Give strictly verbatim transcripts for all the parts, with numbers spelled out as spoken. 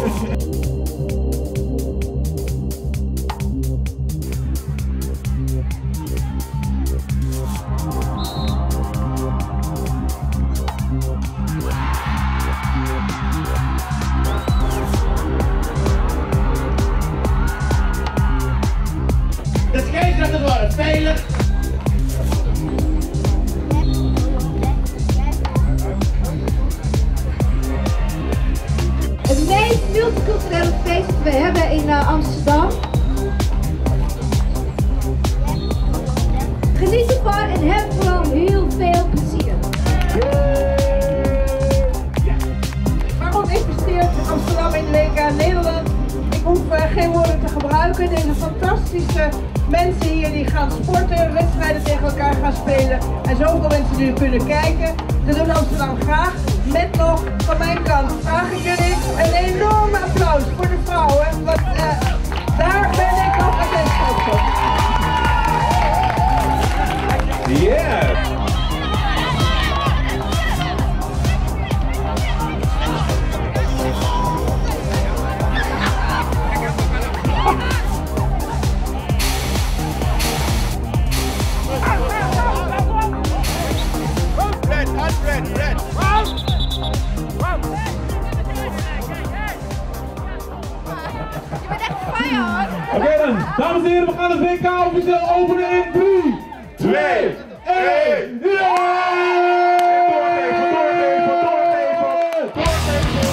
De scheidsrechters worden veilig. Het meest multiculturele feest dat we hebben in uh, Amsterdam. Geniet ervan en heb vooral heel veel plezier. Waarom investeert Amsterdam in de W K Nederland? Ik hoef uh, geen woorden te gebruiken. Deze fantastische mensen hier die gaan sporten, wedstrijden tegen elkaar gaan spelen en zoveel mensen die kunnen kijken. Dat doen Amsterdam graag. Met nog van mijn kant vraag ik jullie een enorme applaus voor de vrouwen, want uh, daar ben ik nog eens trots op. Yeah! Oké okay, dan, dames en heren, we gaan het W K officieel openen in drie, twee, één, doorgeven, doorgeven, doorgeven, doorgeven.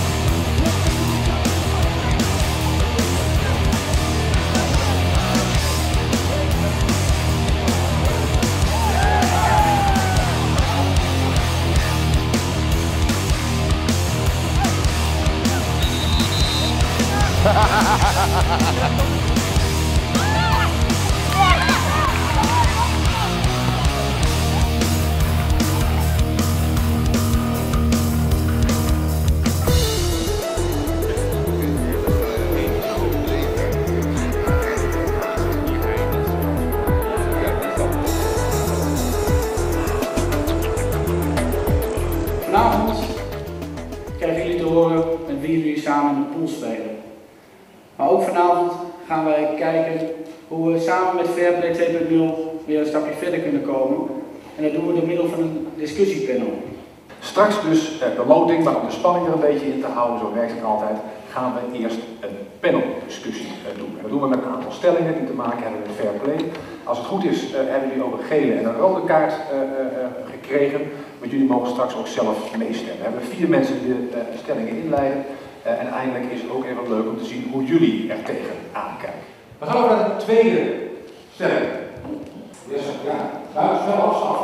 Vanavond krijgen jullie te horen met wie jullie samen in de pool spelen. Maar ook vanavond gaan wij kijken hoe we samen met Fairplay twee punt nul weer een stapje verder kunnen komen. En dat doen we door middel van een discussiepanel. Straks dus eh, de loting, maar om de spanning er een beetje in te houden, zo werkt het altijd, gaan we eerst een paneldiscussie eh, doen. En dat doen we met een aantal stellingen die te maken hebben met Fairplay. Als het goed is, eh, hebben jullie ook een gele en een rode kaart uh, uh, gekregen. Maar jullie mogen straks ook zelf meestemmen. We hebben vier mensen die de uh, stellingen inleiden. Uh, en eindelijk is het ook even leuk om te zien hoe jullie er tegenaan kijken. We gaan over naar de tweede stelling. Yes, ja, buitenspel afstand.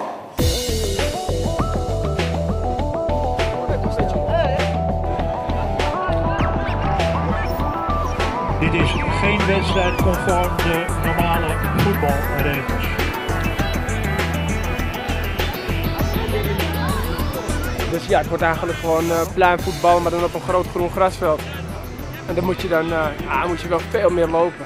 Dit is geen wedstrijd conform de normale voetbalregels. Dus ja, het wordt eigenlijk gewoon uh, pluimvoetbal, maar dan op een groot groen grasveld. En dan moet je dan uh, ja, moet je wel veel meer lopen.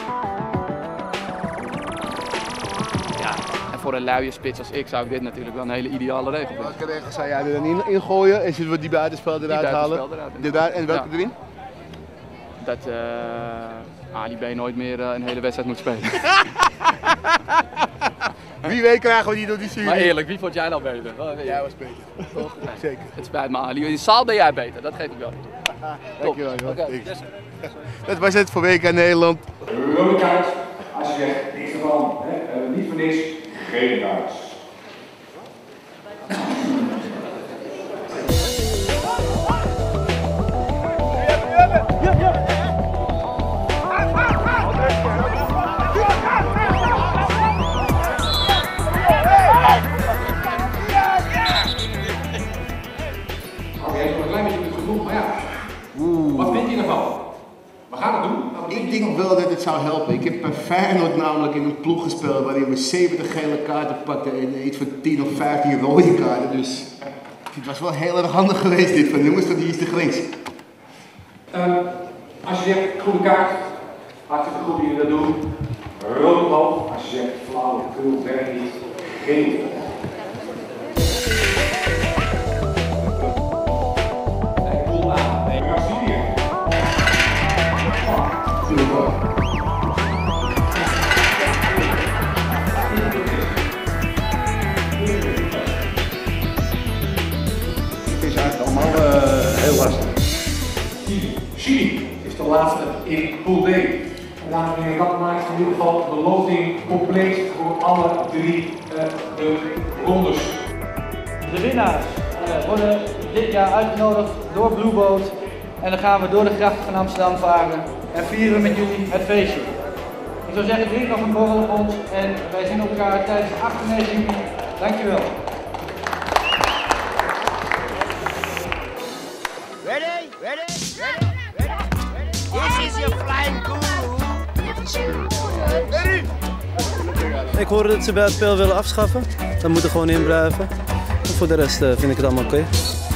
Ja, en voor een luie spits als ik zou ik dit natuurlijk wel een hele ideale regel vinden. Als ik er zou jij er dan in, in gooien en zullen we die buitenspel eruit die halen? Eruit, eruit, en welke ja. erin? Dat uh, Ali B nooit meer uh, een hele wedstrijd moet spelen. Wie weet krijgen we die door die serie. Maar eerlijk, wie vond jij nou beter? Oh, jij was beter. Toch? Nee, zeker. Het spijt me Ali, in de zaal ben jij beter, dat geef ik wel. Dankjewel. Okay. Dat was het voor W K Nederland. Rode kaart, als je zegt, in ieder geval, hè, uh, niet voor niks, geen kaart. Wat vind je ervan? We gaan het doen. Ik denk wel dat het zou helpen. Ik heb bij Feyenoord namelijk in een ploeg gespeeld waarin we zeventig gele kaarten pakten en iets van tien of vijftien rode kaarten. Dus het was wel heel erg handig geweest dit van jongens, van die is te links. Uh, als je zegt groene kaart, hartstikke goed dat jullie dat doen. Rood omhoog. Als je zegt flauw, krul, werkt niet, geel. Nee, cool aan. Nee, Brazilië. Chili. Chili is de laatste in Pool D. Dames en heren, dat maakt in ieder geval de loting compleet voor alle drie uh, de rondes. De winnaars uh, worden dit jaar uitgenodigd door Blue Boat en dan gaan we door de grachten van Amsterdam varen en vieren met jullie het feestje. Ik zou zeggen, drink nog een borrel op ons en wij zien elkaar tijdens de achtste juni. Dankjewel. Ready? Ready? Ready? Ready? This is your flying guru. Ready? Ik hoorde dat ze bij het spel willen afschaffen. Dan moet er gewoon in blijven. En voor de rest uh, vind ik het allemaal oké. Okay.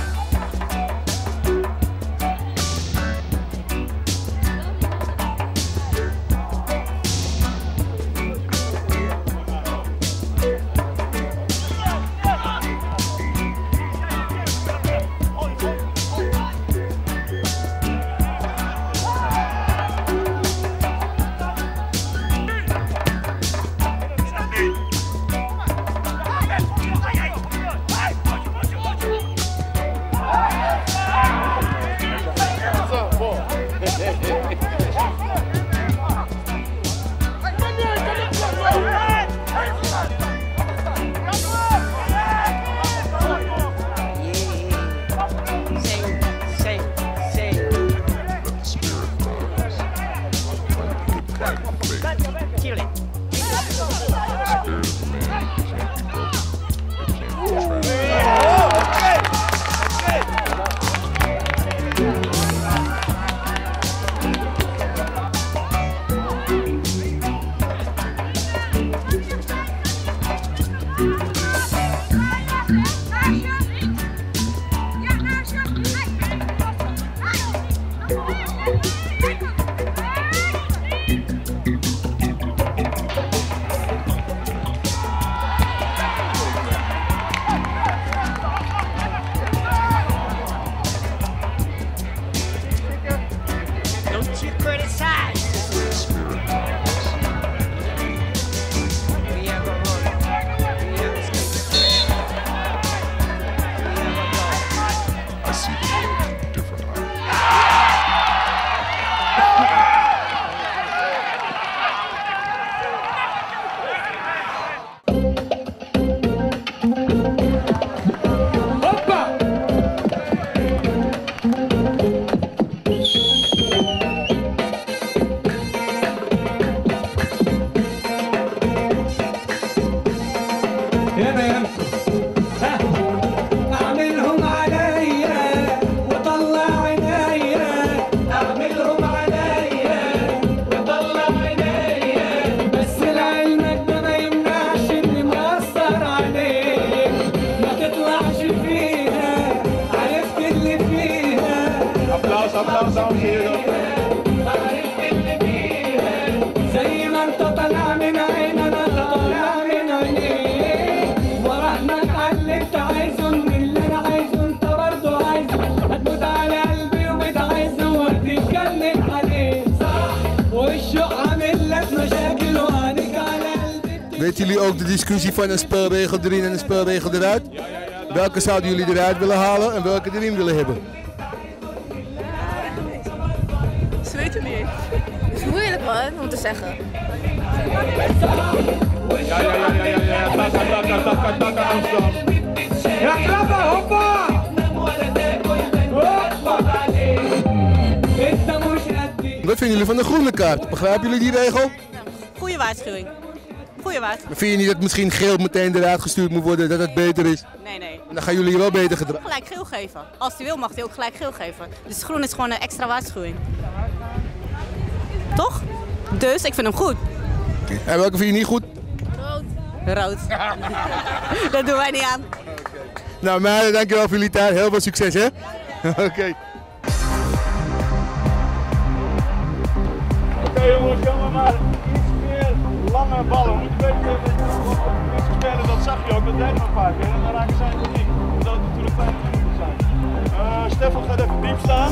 applaus, dames en heren. زي ما انت طالع من عيننا طالع من عينيك ورهنك على اللي انت عايزه من اللي انا عايزه انت برضه عايزه هتموت على قلبي وبتعايزه وهتتكلم عليه والشوق عامل لك مشاكل وعينيك على قلبي. Weten jullie ook de discussie van een spelregel erin en een spelregel eruit? Welke zouden jullie eruit willen halen en welke erin willen hebben? Ze weten niet. Het is moeilijk man, om te zeggen. Ja, ja, ja, ja, ja, ja, taka, taka, taka, taka, Amsterdam. Ja, klappen, hoppa! Wat vinden jullie van de groene kaart? Begrijpen jullie die regel? Goeie waarschuwing. Goeie waarschuwing. Vind je niet dat misschien geel meteen eruit gestuurd moet worden, dat het beter is? Nee, nee. En dan gaan jullie je wel beter gedragen. Gelijk geel geven. Als hij wil mag hij ook gelijk geel geven. Dus groen is gewoon een extra waarschuwing. Toch? Dus ik vind hem goed. Okay. En welke vind je niet goed? Rood. Rood. Dat doen wij niet aan. Okay. Nou meiden, dankjewel voor jullie tijd. Heel veel succes hè? Oké. Okay. Oké okay, jongens, gaan we maar iets meer lange ballen. Moet je weten dat spelen, dat zag je ook, dat deed nog een paar keer. En dan raken zij in de diep. Omdat het natuurlijk vijf minuten zijn. Uh, Stefan gaat even diep staan.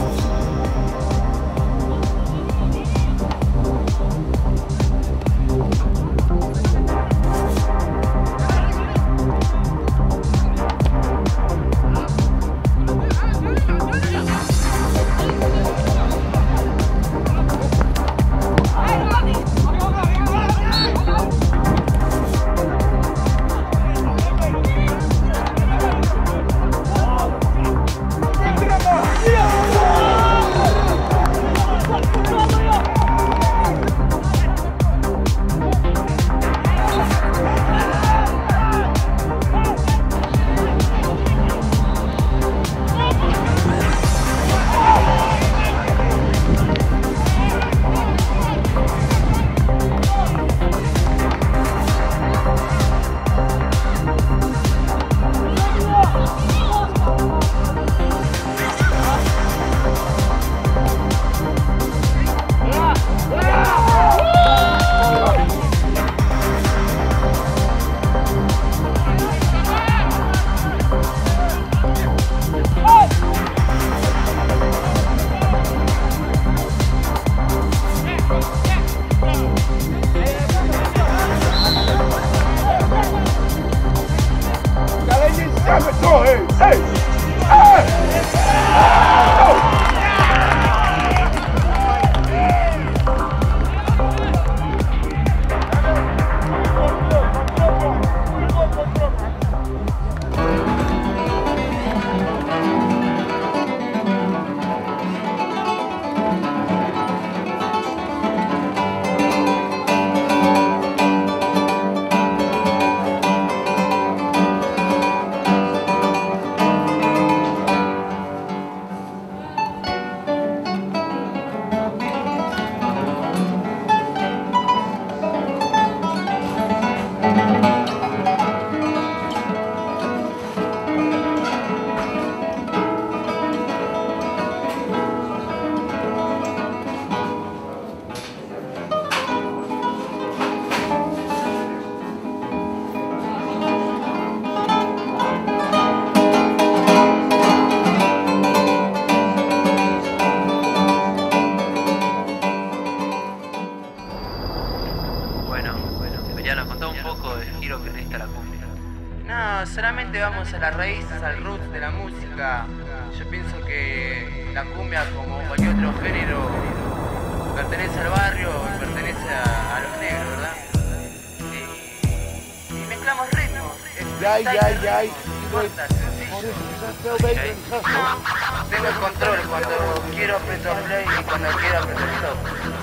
No, solamente vamos a la raíz, al root de la música. Yo pienso que la cumbia, como cualquier otro género, pertenece al barrio y pertenece a, a los negros, ¿verdad? Y, y mezclamos ritmos. Jij, jij, jij. Tengo el control, cuando quiero aprieto play y cuando quiero aprieto stop.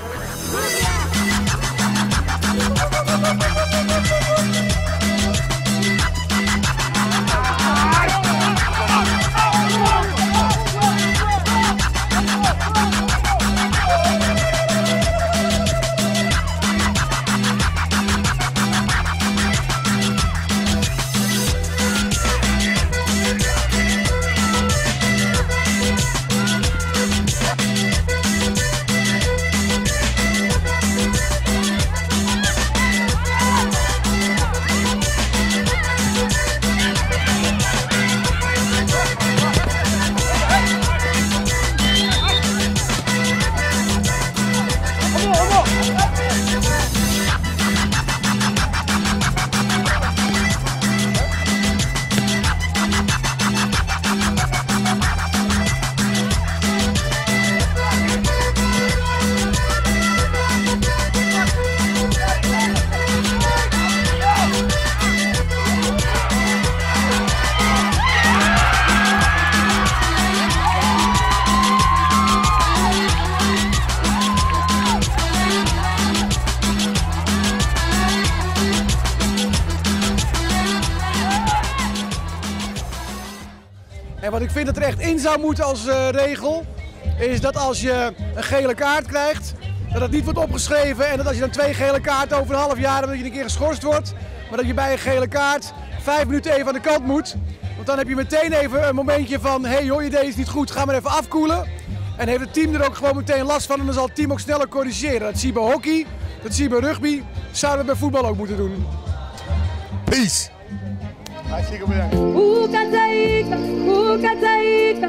En wat ik vind dat er echt in zou moeten als uh, regel, is dat als je een gele kaart krijgt, dat het niet wordt opgeschreven en dat als je dan twee gele kaarten over een half jaar hebt, dat je een keer geschorst wordt, maar dat je bij een gele kaart vijf minuten even aan de kant moet. Want dan heb je meteen even een momentje van, hé hey, joh, je deed het niet goed, ga maar even afkoelen. En heeft het team er ook gewoon meteen last van en dan zal het team ook sneller corrigeren. Dat zie je bij hockey, dat zie je bij rugby, zouden we bij voetbal ook moeten doen. Peace! Hartstikke bedankt. Ukataika, ukataika,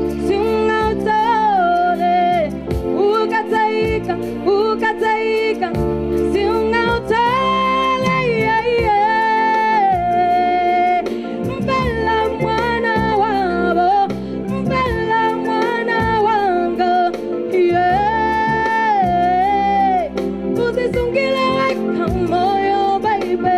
siungautole. Ukataika, ukataika, siungautole. Yeah, yeah. Mbela mwana wabo, mbela mwana wango. Yeah. Usisungile weka moyo, baby.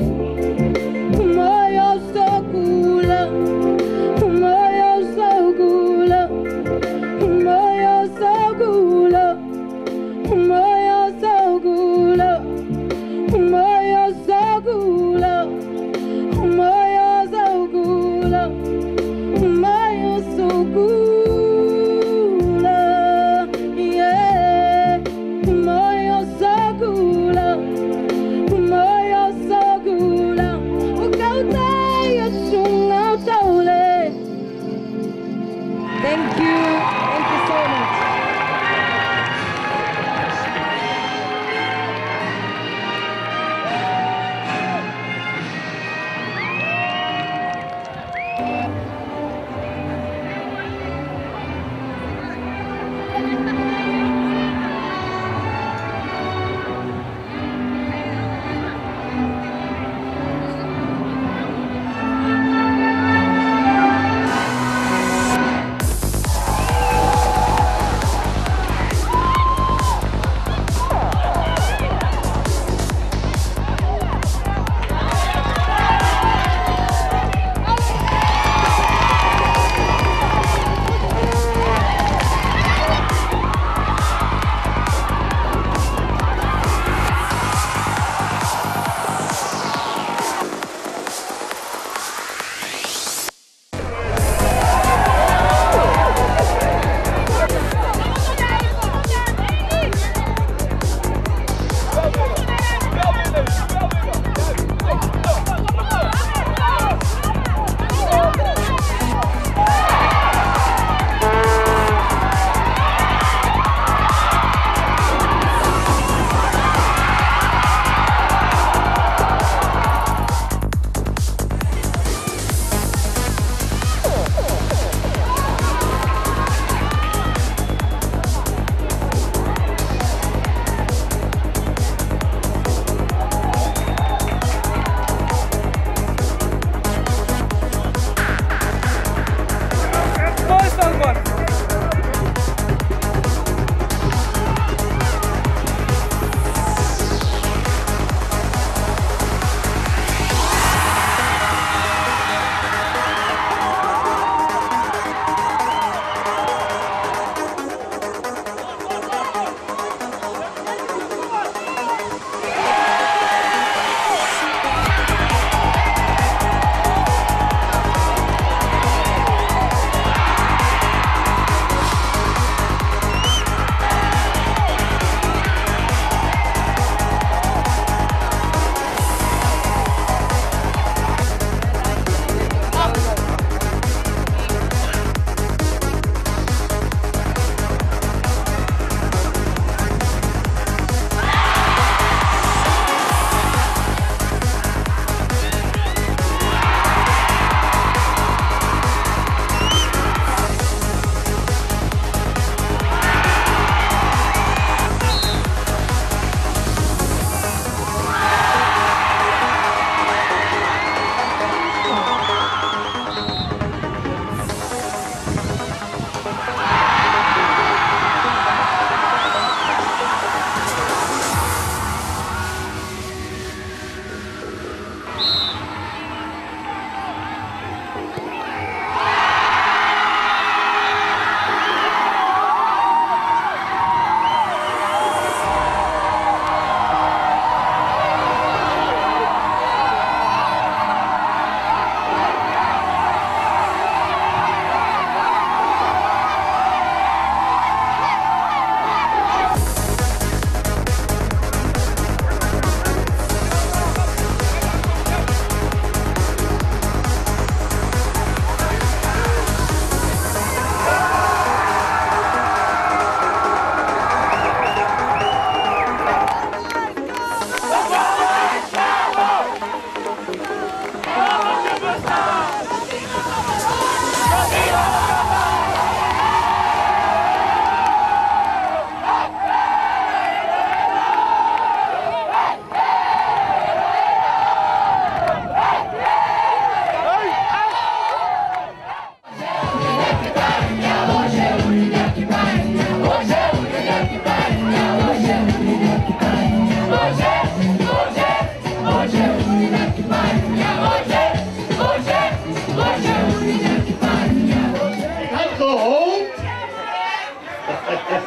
Thank you. Thank you so much.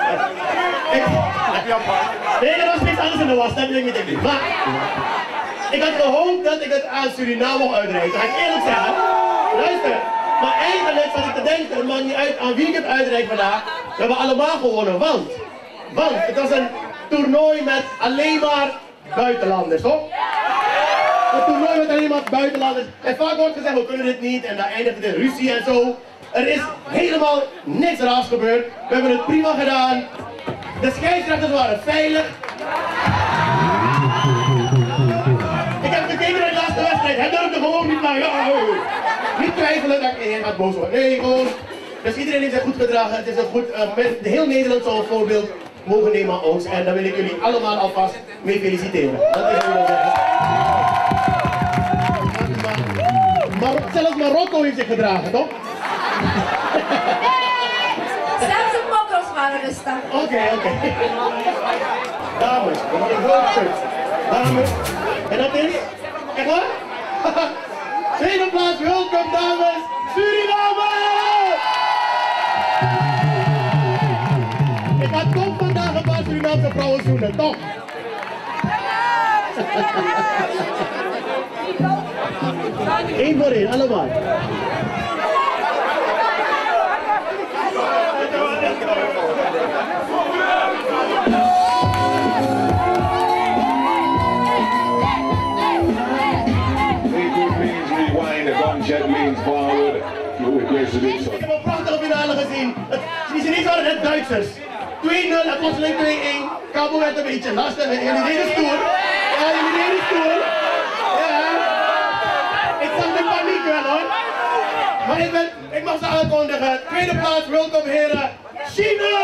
Ik, nee, er was niks anders in de was, dat wil ik niet in. Maar ik had gehoopt dat ik het aan Suriname mocht uitreiken. Dat ga ik eerlijk zeggen. Luister, maar eigenlijk zat ik te denken, het maakt niet uit aan wie ik het uitreik vandaag. We hebben allemaal gewonnen, want, want het was een toernooi met alleen maar buitenlanders, toch? Een toernooi met alleen maar buitenlanders. En vaak wordt gezegd, we kunnen dit niet en dan eindigt het in ruzie en zo. Er is helemaal niks raars gebeurd. We hebben het prima gedaan. De scheidsrechters waren veilig. Ik heb gekeken naar de laatste wedstrijd. Hij durfde gewoon niet naar. Ja, niet twijfelen dat ik gaat boos worden. Nee, gewoon. Dus iedereen heeft zich goed gedragen. Het is een goed. Uh, met, heel Nederland zou een voorbeeld mogen nemen aan ons. En daar wil ik jullie allemaal alvast mee feliciteren. Dat is wat ik wil zeggen. Maar zelfs Marokko heeft zich gedragen, toch? Zelfs de mokkels waren rustig. Oké, okay, oké. Okay. Dames, dat is een groot punt. Dames, en dat is, echt waar? Tweede plaats, welkom dames, Suriname! Ik ga toch vandaag een paar Surinaamse vrouwen zoenen, toch? Eén voor één, allemaal. Jet means forward. Ik heb een prachtige finale gezien. Die zijn niet waren net Duitsers. twee nul en plotseling twee één. Cabo werd een beetje lastig. Jullie deden stoer. Ja, jullie deden stoer. Ja. Ik zag de paniek wel hoor. Maar ik, ben, ik mag ze aankondigen. Tweede plaats, welkom heren. China!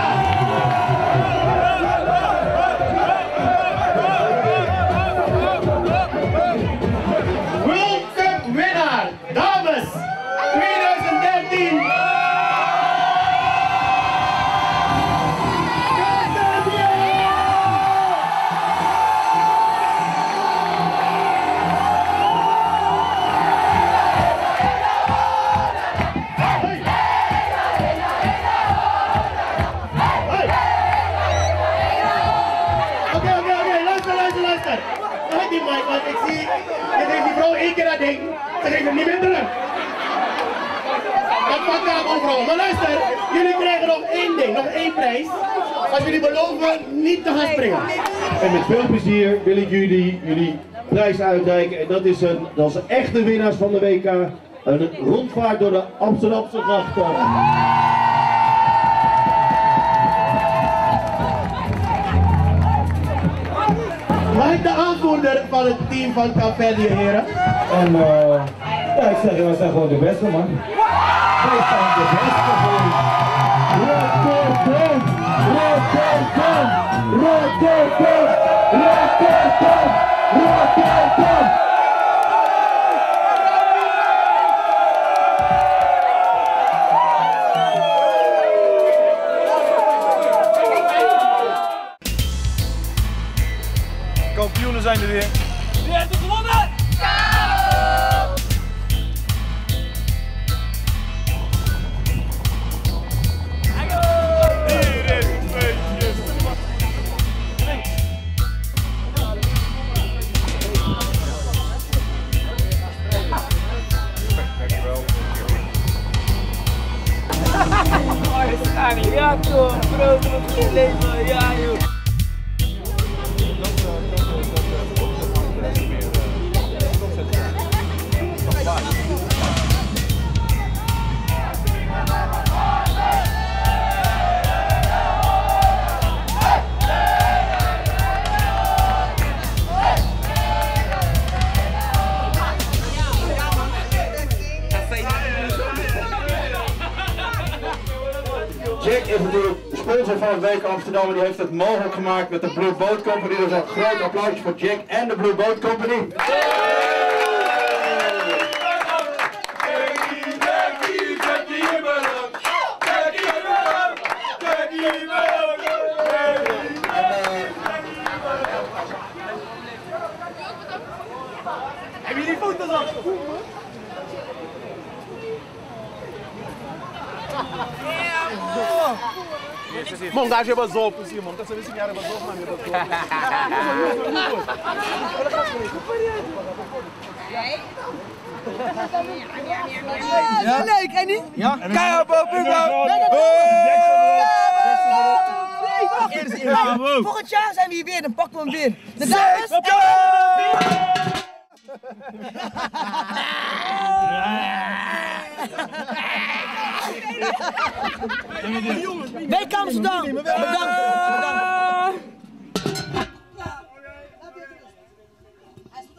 Dames, twintig dertien. Oké, oké, oké, luister, luister, luister. Kijk die mic, want ik zie, je geeft die vrouw één keer dat ding. Ze geeft hem niet meer terug. Dat pakt daar overal. Maar luister, jullie krijgen nog één ding, nog één prijs. Als jullie beloven niet te gaan springen. En met veel plezier wil ik jullie jullie prijs uitreiken. En dat is een, dat is een echte winnaars van de W K. Een rondvaart door de Amsterdamse grachten. Mag ik de aanvoerder van het team van Cavelli, heren? En uh, ja, ik zeg, wij zijn gewoon de beste, man. Wij zijn de beste, gewoon. Rotterdam, Rotterdam, Rotterdam, Rotterdam, Rotterdam. Kampioenen zijn er weer. Wie heeft er gewonnen? Hier is het feestje. Dankjewel. Ja toch, bro, dat is leven, ja joh. Jack is natuurlijk de sponsor van het W K Amsterdam en die heeft het mogelijk gemaakt met de Blue Boat Company. Dus een groot applausje voor Jack en de Blue Boat Company. Heb je die foto's al? Monga je bazou por cima, monga sabe se era bazou na minha bazou. Ja, leuk, en niet? Ja? Kijk op, op, volgend jaar zijn we hier weer, dan pakken we hem weer. De dames W K Amsterdam, bedankt. Bedankt.